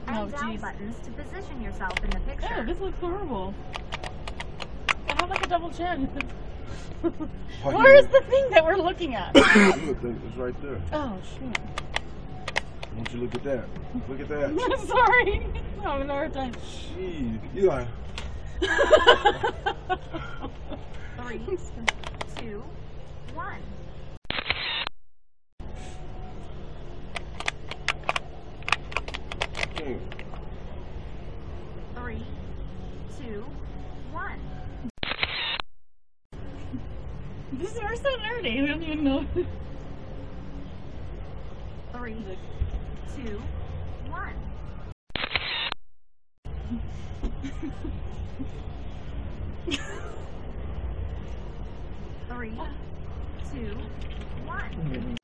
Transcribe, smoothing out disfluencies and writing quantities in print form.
and down buttons to position yourself in the picture. Oh, this looks horrible. I have like a double chin. Where's the thing that we're looking at? Look, it's right there. Oh, shoot. Why don't you look at that? Look at that. I'm sorry. I'm having a hard time. Jeez, you like... 3, 2, 1. King. 3, 2, 1. We're so nerdy. We don't even know. 3, 2, 1. Three, 2, 1.